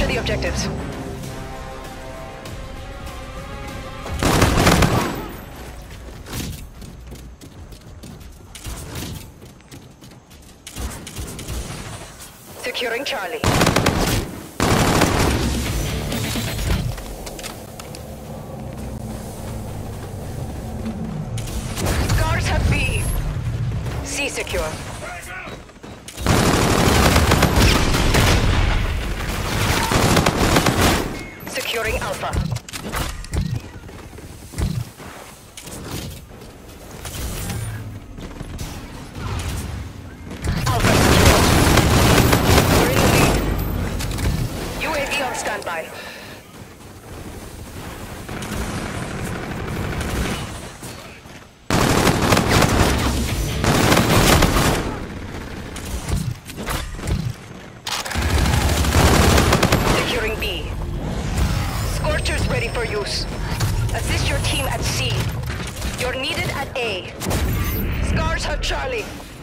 the objectives. Securing Charlie. Guards have B. C secure. Securing Alpha. Alpha secure. We're in the lead. UAV on standby. Securing B. Scorchers ready for use. Assist your team at C. You're needed at A. Scars have Charlie.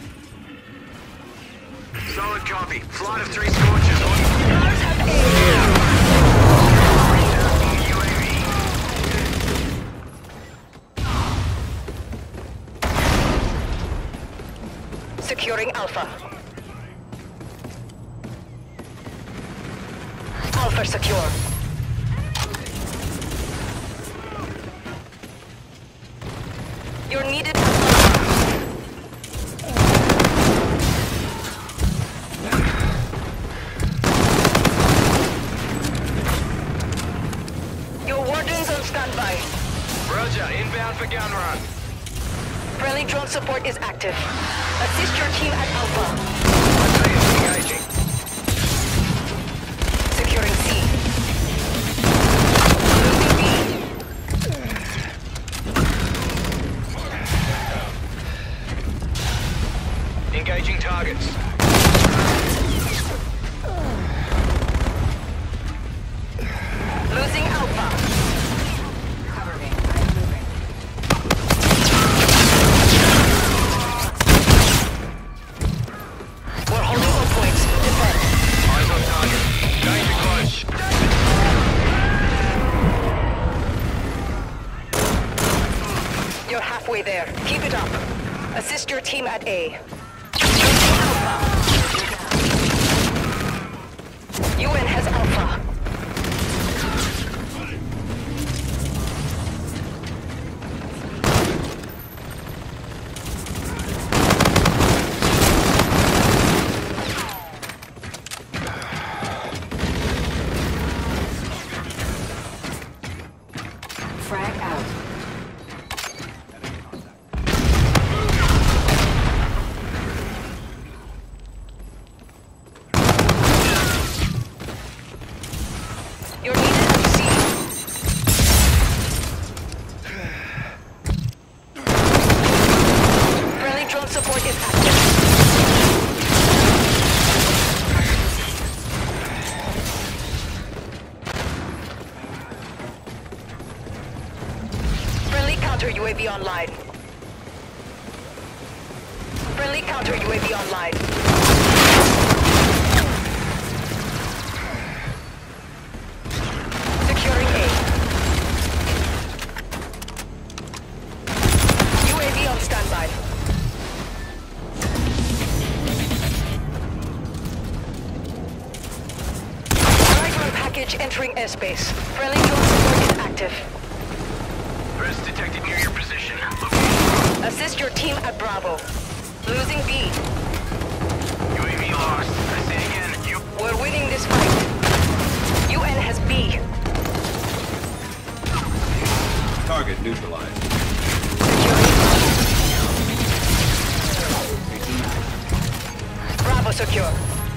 Solid copy. Flight of 3 Scorchers. Scars have A. Securing Alpha. Alpha secure. You're needed. Your wardens on standby. Roger. Inbound for gun run. Friendly drone support is active. Assist your team at Alpha. Engaging. Securing C. Losing B. Engaging targets. Losing Alpha. Cover me. I'm moving. We're holding all points. Defend. Eyes on target. Danger close. You're halfway there. Keep it up. Assist your team at A. UN has Alpha. Frag out. You're needed at C. Friendly drone support is active. Friendly counter UAV online. Friendly counter UAV online. Securing A. UAV on standby. Drone package entering airspace. Friendly drone support is active. First detected near your position. Assist your team at Bravo. Losing B. UAV lost. I say again. We're winning this fight. UN has B. Target neutralized. Bravo secure.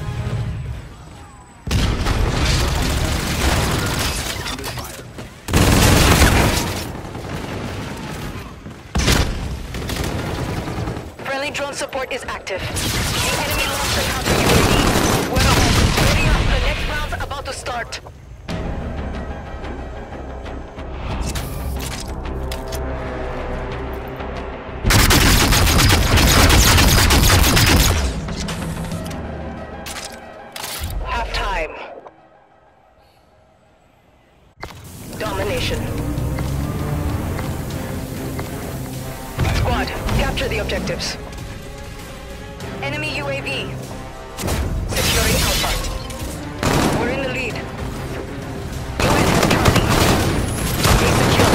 Friendly drone support is active. The enemy launched a counter UAV. We're ahead. Ready up. The next round's about to start. location. Squad, capture the objectives. Enemy UAV. Securing Alpha. We're in the lead. UN has Charlie. Stay secure.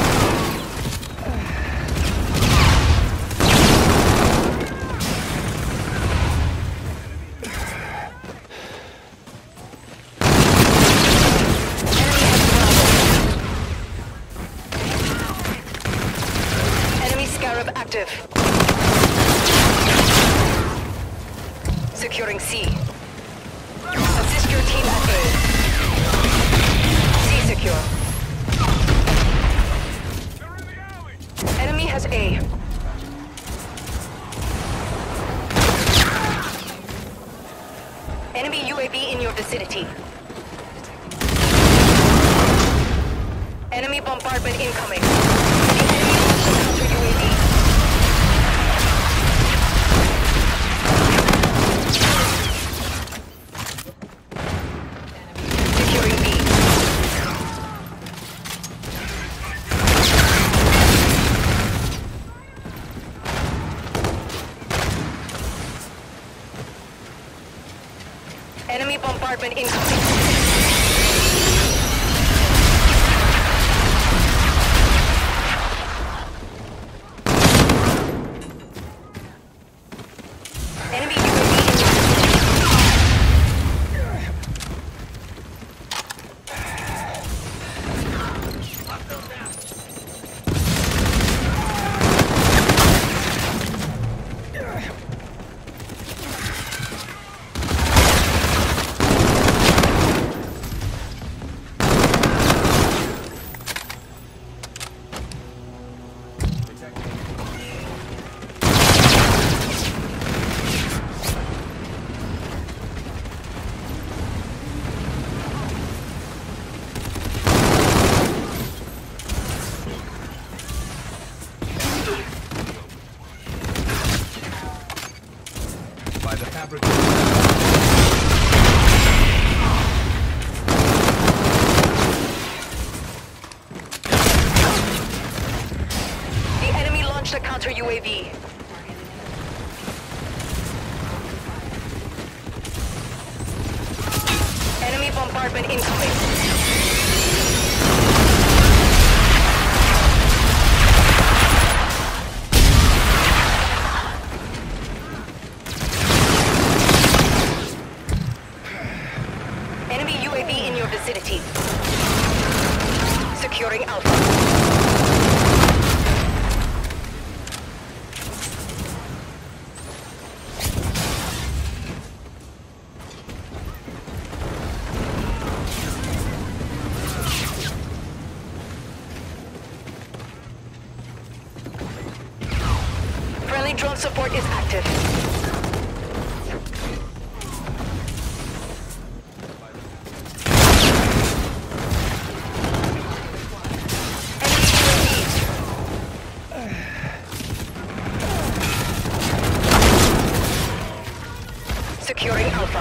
Enemy Scarab active. Securing C. Assist your team at A. C secure. Enemy has A. Enemy UAV in your vicinity. Enemy bombardment incoming. The enemy launched a counter UAV. Securing B. Enemy bombardment incoming. Enemy UAV in your By the fabric. The enemy launched a counter UAV. Enemy bombardment incoming. Enemy UAV in your vicinity. Securing Alpha. Friendly drone support is active. Securing Alpha.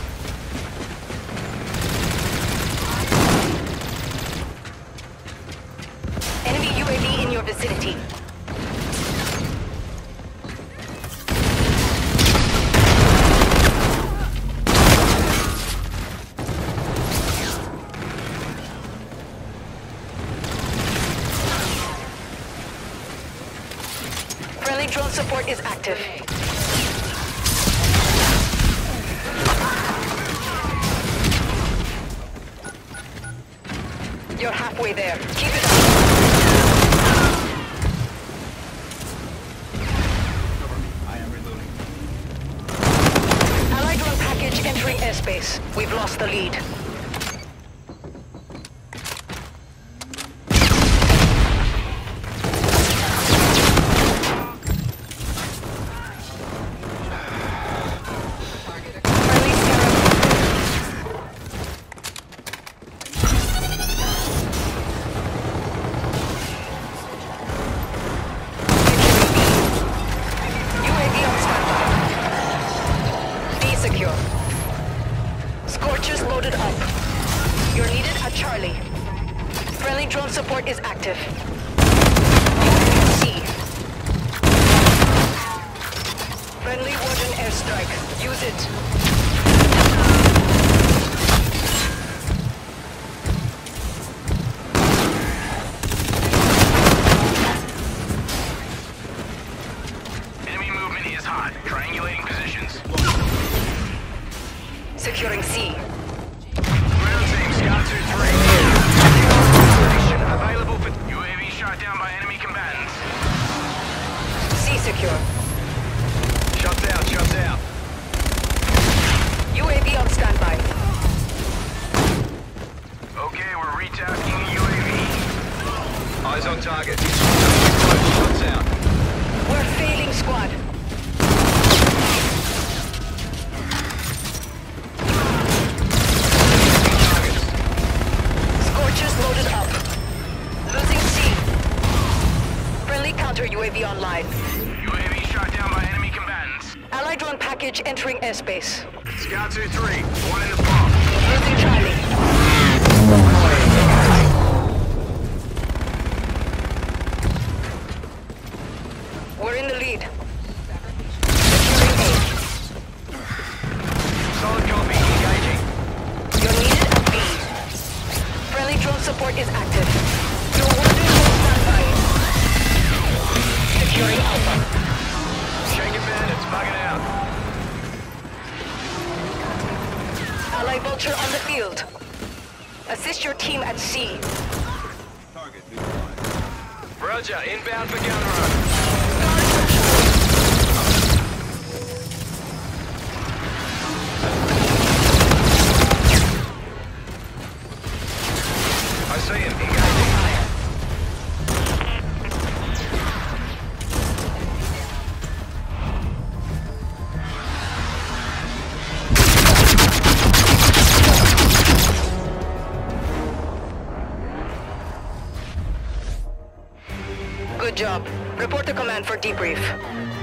Enemy UAV in your vicinity. Friendly drone support is active. You're halfway there. Keep it up. I am reloading. Allied drone package entering airspace. We've lost the lead. Friendly Scarab. Scorchers loaded up. You're needed at Charlie. Friendly Friendly drone support is active. UAV C. Friendly Warden airstrike. Use it. Enemy movement is hot. Triangulating positions. Securing C. Ground team, Scout 2-3. Available for UAV shot down by enemy combatants. C secure. Shots out, shots out. UAV on standby. Okay, we're retasking the UAV. Eyes on target. Shots out. We're failing, squad. Scorchers loaded up. Losing C. Friendly counter UAV online. UAV shot down by enemy combatants. Allied drone package entering airspace. Scout 2-3, one in the bomb. Losing Charlie. We're in the lead. Securing A. Solid copy, engaging. You're needed at B. Friendly drone support is active. Your warden on standby. Securing Alpha. Shaking bandits, bugging out. Ally Vulture on the field. Assist your team at C. Target neutralized. Roger, inbound for gun run. I see him, engaging. Good job. Report to command for debrief.